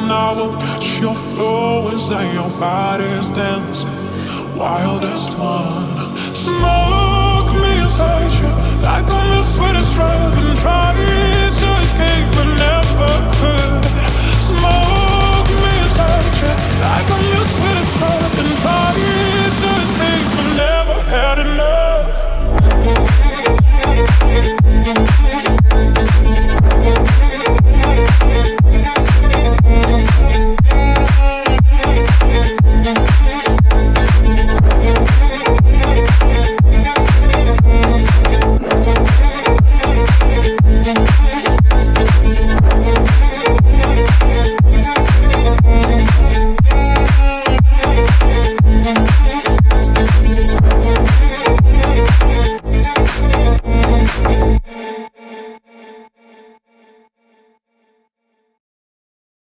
I will catch your flow as your body's dancing. Wildest one. Smoke me inside you like I'm the sweetest drug, and try to escape but never could.